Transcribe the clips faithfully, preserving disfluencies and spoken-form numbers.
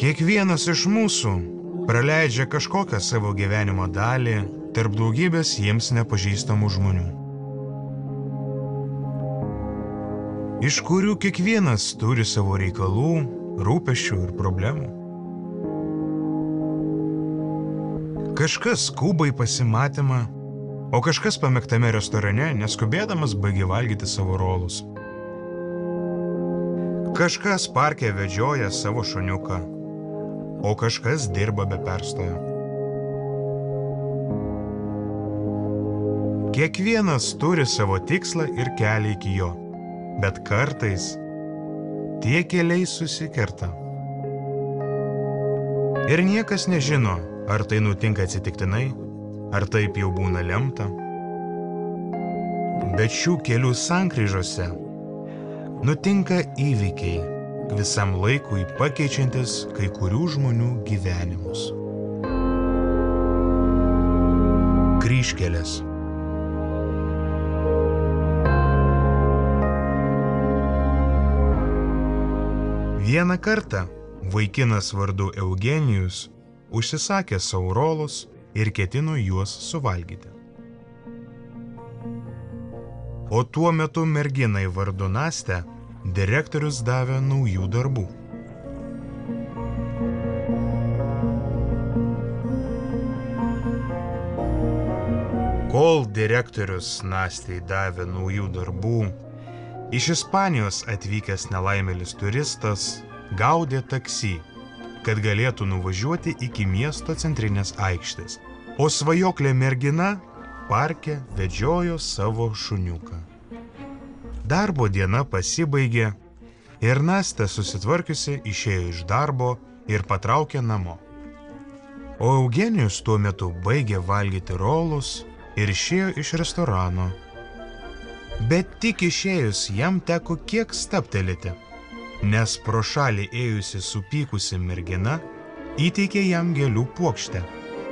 Kiekvienas iš mūsų praleidžia kažkokią savo gyvenimo dalį tarp daugybės jiems nepažįstamų žmonių, iš kurių kiekvienas turi savo reikalų, rūpesčių ir problemų. Kažkas skuba į pasimatymą, o kažkas pamėgtame restorane neskubėdamas baigė valgyti savo rolus. Kažkas parke vedžioja savo šuniuką, o kažkas dirba be perstojo. Kiekvienas turi savo tikslą ir kelią iki jo, bet kartais tie keliai susikerta. Ir niekas nežino, ar tai nutinka atsitiktinai, ar taip jau būna lemta. Bet šių kelių sankryžose nutinka įvykiai, visam laikui pakeičiantis kai kurių žmonių gyvenimus. Kryžkelės. Vieną kartą vaikinas vardu Eugenijus užsisakė savo rolus ir ketino juos suvalgyti. O tuo metu merginai vardu Nastė direktorius davė naujų darbų. Kol direktorius Nastei davė naujų darbų, iš Ispanijos atvykęs nelaimėlis turistas gaudė taksi, kad galėtų nuvažiuoti iki miesto centrinės aikštės, o svajoklė mergina parke vedžiojo savo šuniuką. Darbo diena pasibaigė ir Nastė susitvarkiusi išėjo iš darbo ir patraukė namo. O Eugenijus tuo metu baigė valgyti rolus ir išėjo iš restorano. Bet tik išėjus jam teko kiek stabtelėti, nes pro šalį ėjusi supykusi mergina įteikė jam gėlių puokštę.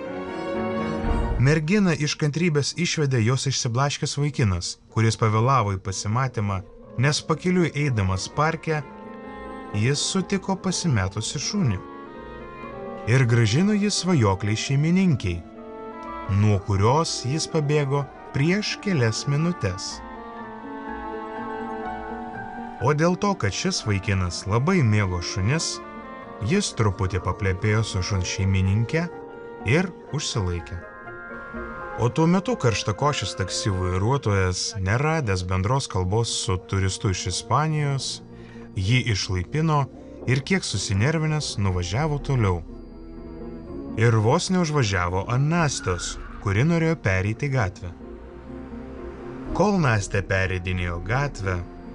Merginą iš kantrybės išvedė jos išsiblaškęs vaikinas, kuris pavėlavo į pasimatymą, nes pakeliui eidamas parke jis sutiko pasimetusi šunį. Ir grąžino jį svajokliai šeimininkiai, nuo kurios jis pabėgo prieš kelias minutes. O dėl to, kad šis vaikinas labai mėgo šunis, jis truputį paplepėjo su šuns šeimininke ir užsilaikė. O tuo metu karštakošis taksi vairuotojas, neradęs bendros kalbos su turistu iš Ispanijos, jį išlaipino ir kiek susinervinęs nuvažiavo toliau. Ir vos neužvažiavo ant Nastės, kuri norėjo pereiti gatvę. Kol Nastė pereidinėjo gatvę,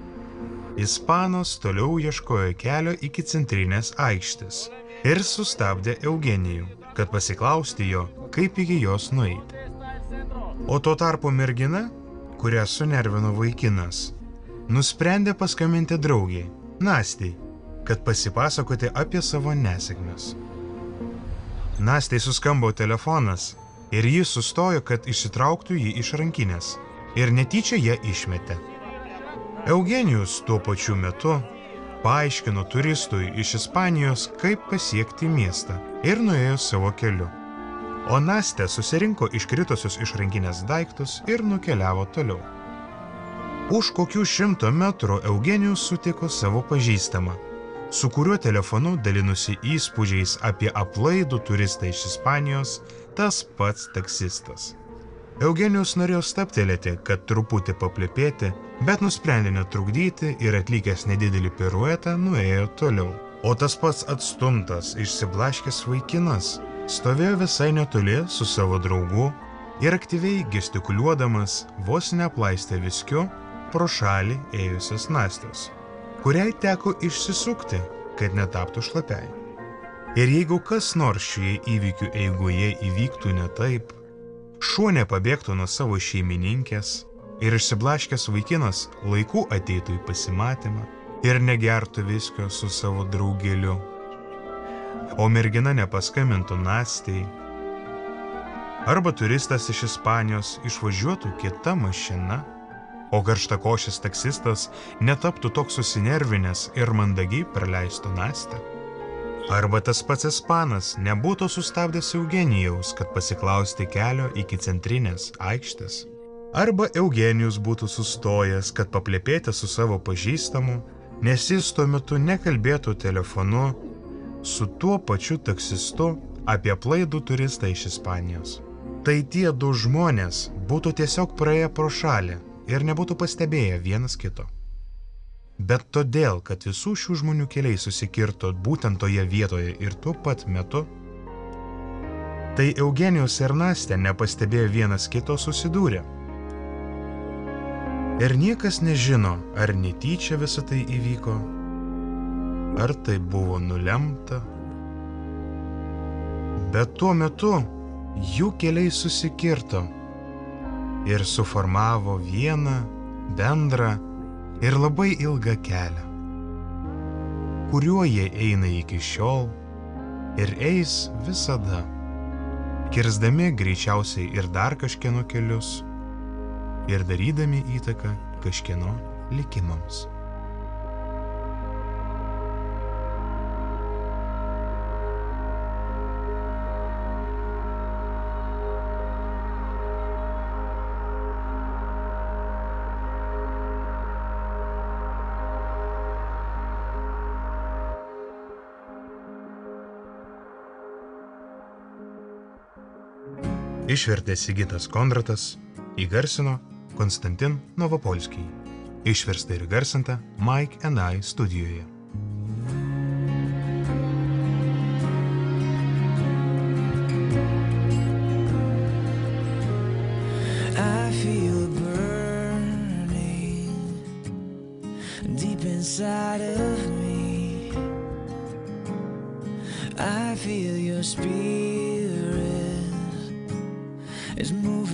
Ispanas toliau ieškojo kelio iki centrinės aikštės ir sustabdė Eugenijų, kad pasiklausti jo, kaip iki jos nueiti. O tuo tarpu mergina, kurią sunervino vaikinas, nusprendė paskambinti draugiai, Nastei, kad pasipasakoti apie savo nesėkmes. Nastei suskambo telefonas ir ji sustojo, kad išsitrauktų jį iš rankinės ir netyčia ją išmetė. Eugenijus tuo pačiu metu paaiškino turistui iš Ispanijos, kaip pasiekti miestą ir nuėjo savo keliu. O Nastė susirinko iškritusius iš rankinės daiktus ir nukeliavo toliau. Už kokių šimto metrų Eugenijus sutiko savo pažįstamą, su kuriuo telefonu dalinusi įspūdžiais apie aplaidų turistą iš Ispanijos, tas pats taksistas. Eugenijus norėjo stabtelėti, kad truputį paplepėti, bet nusprendė netrukdyti ir atlikęs nedidelį piruetą nuėjo toliau. O tas pats atstumtas, išsiblaškęs vaikinas stovėjo visai netoli su savo draugu ir aktyviai gestikuliuodamas vos neaplaistė viskiu pro šalį ėjusios Nastės, kuriai teko išsisukti, kad netaptų šlapiai. Ir jeigu kas nors šioje įvykių eigoje įvyktų ne taip, šuo nepabėgtų nuo savo šeimininkės ir išsiblaškęs vaikinas laiku ateitų į pasimatymą ir negertų viskio su savo draugeliu, o mergina nepaskambintų Nastei, arba turistas iš Ispanijos išvažiuotų kita mašina, o karštakošis taksistas netaptų toks susinervinęs ir mandagiai praleistų Nastę. Arba tas pats ispanas nebūtų sustabdęs Eugenijaus, kad pasiklausti kelio iki centrinės aikštės. Arba Eugenijus būtų sustojęs, kad paplepėti su savo pažįstamu, nes jis tuo metu nekalbėtų telefonu su tuo pačiu taksistu apie aplaidų turistą iš Ispanijos. Tai tie du žmonės būtų tiesiog praėję pro šalį ir nebūtų pastebėję vienas kito. Bet todėl, kad visų šių žmonių keliai susikirto būtent toje vietoje ir tuo pat metu, tai Eugenijus ir Nastė nepastebėjo vienas kito susidūrė. Ir niekas nežino, ar netyčia visą tai įvyko, ar tai buvo nulemta. Bet tuo metu jų keliai susikirto ir suformavo vieną bendrą ir labai ilgą kelią, kuriuo jie eina iki šiol ir eis visada, kirsdami greičiausiai ir dar kažkieno kelius ir darydami įtaką kažkieno likimams. Išvertė Sigitas Kondratas, įgarsino Konstantin Novopolskij. Išversta ir garsinta Mike and I studijoje. I feel burning deep inside of me. I feel your spirit is moving